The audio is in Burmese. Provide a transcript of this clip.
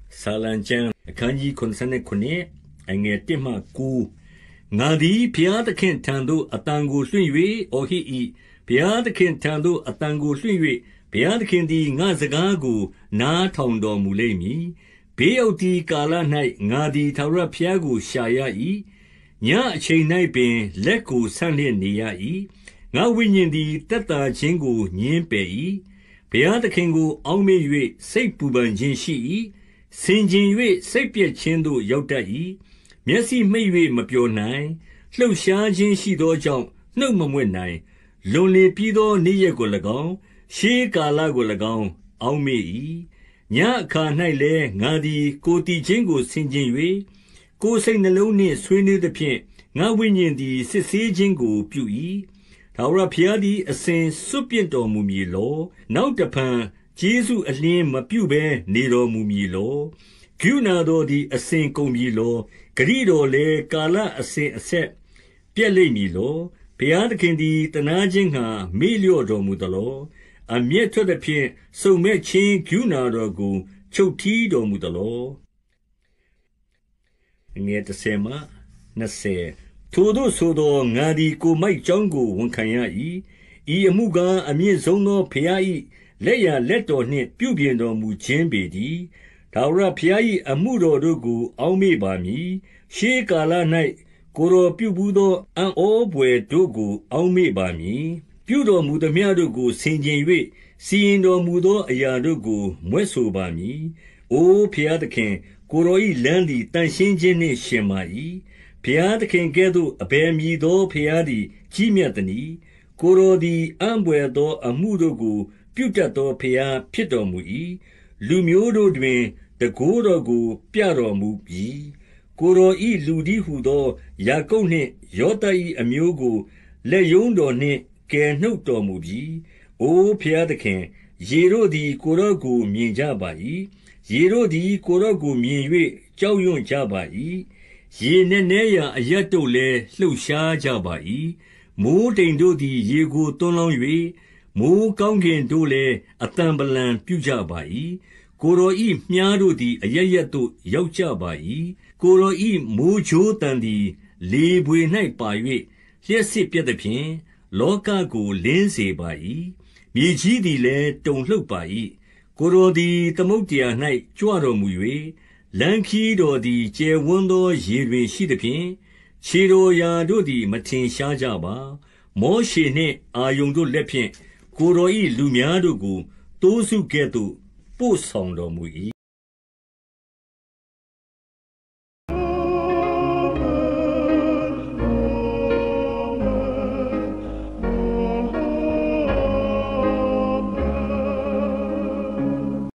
ဆာလံကျမ်းအခန်းကြီး89အငယ်1မှ9ငါသည်ဘုရားသခင်ထံသို့အတန်ကိုလွှင့်၍အော်ဟစ်၏ဘုရားသခင်ထံသို့အတန်ကိုလွှင့်၍ဘုရားသခင်သည်ငါစကားကိုနားထောင်တော်မူလိမ့်မည်ဘေးရောက်သည့်ကာလ၌ငါသည်ထာဝရဘုရားကိုရှာရ၏ညအချိန်၌ပင်လက်ကိုဆန့်လျက်နေရ၏ငါဝိညာဉ်သည်တက်တာခြင်းကိုညှင်းပယ်၏ဘုရားသခင်ကိုအောက်မေ့၍စိတ်ပူပန်ခြင်းရှိ၏ဆင်ခြင်၍စိတ်ပျက်ခြင်းသို့ရောက်တတ်၏မျက်စိမှိတ်၍မပျော်နိုင်လှုပ်ရှားခြင်းရှိသောကြောင့်နှုတ်မမြွက်နိုင်လွန်လေပြီးသောနေ့ရက်ကို၎င်းရှေးကာလကို၎င်းအောက်မေ့၏ညအခါ၌လည်းငါသည်ကိုယ်တည်ခြင်းကိုဆင်ခြင်၍ကိုယ်စိတ်နှလုံးနှင့်ဆွေးနွေးသဖြင့်ငါဝိညာဉ်သည်စစ်ဆေးခြင်းကိုပြု၏ထာဝရဘုရားသည်အစဉ်စွန့်ပစ်တော်မူမည်လောနောက်တဖန်ကျေးဇူးအလင်းမပြုဘဲနေတော်မူမည်လောကရုဏာတော်သည်အစဉ်ကုန်ပြီလောဂရုတော်လည်းကာလအစဉ်အဆက်ပြည့်လိမ့်မည်လောဘုရားသခင်သည်တနာခြင်းငှာမေ့လျော့တော်မူသလောအမျက်ထွက်သဖြင့်စုံမဲ့ခြင်းကရုဏာတော်ကိုချုပ်ထီးတော်မူသလောငယ်30မှ20ထိုသို့ဆိုသောငါသည်ကိုမိုက်ကြောင်းကိုဝန်ခံရ၏ဤအမှုကားအမြင့်ဆုံးသောဘုရား၏လက်ရလက်တော်နှင့်ပြုပြင်တော်မူခြင်းပေတည်းထာဝရဘုရား၏အမှုတော်တို့ကိုအောက်မေ့ပါမည်ရှေးကာလ၌ကိုယ်တော်ပြုဘူးသောအံ့ဩဖွယ်တို့ကိုအောက်မေ့ပါမည်ပြုတော်မူသမျှတို့ကိုဆင်ခြင်၍စီရင်တော်မူသောအရာတို့ကိုမြွက်ဆိုပါမည်အိုဘုရားသခင်ကိုယ်တော်၏လမ်းသည်တန်ရှင်းခြင်းနှင့်ရှင်ပါ၏ဘုရားသခင်ကဲ့သို့အဘယ်မည်သောဘုရားသည်ကြီးမြတ်သနည်းကိုယ်တော်သည်အံ့ဘွယ်သောအမှုတို့ကိုပြုတတ်သောဘုရားဖြစ်တော်မူ၏လူမျိုးတို့တွင်တန်ခိုးတော်ကိုပြတော်မူပြီကိုယ်တော်၏လူတည်းဟူသောယာကုပ်နှင့်ယောသပ်၏အမျိုးကိုလက်ရုံးတော်နှင့်ကယ်နှုတ်တော်မူပြီအိုဘုရားသခင်ယေတို့သည်ကိုယ်တော်ကိုမြင်ကြပါ၏ယေတို့သည်ကိုယ်တော်ကိုမြင်၍ကြောက်ရွံ့ကြပါ၏ရေနက်နဲရာအရပ်တို့လည်းလှုပ်ရှားကြပါ၏မိုးတိမ်တို့သည်ရေကိုသွန်းလောင်း၍မိုးကောင်းကင်တို့လည်းအတံပလံပြုကြပါ၏ကိုယ်တော်၏မြှားတို့သည်အရရက်သို့ရောက်ကြပါ၏ကိုယ်တော်၏မိုးချိုးတန်သည်လေပွေ၌ပါ၍လျှက်စစ်ပြက်သဖြင့်လောကကိုလင်းစေပါ၏မြေကြီးသည်လည်းတုန်လှုပ်ပါ၏ကိုယ်တော်သည်သမုဒ္ဒရာ၌ကြွတော်မူ၍လမ်းခီးတော်သည်ကျယ်ဝန်းသောရေတွင်ရှိသဖြင့်ခြေတော်ရာတို့သည်မထင်ရှားကြပါမောရှေနှင့်အာရုန်တို့လက်ဖြင့်ကိုယ်တော်၏လူများတို့ကိုတိုးစုကဲ့သို့ပို့ဆောင်တော်မူ၏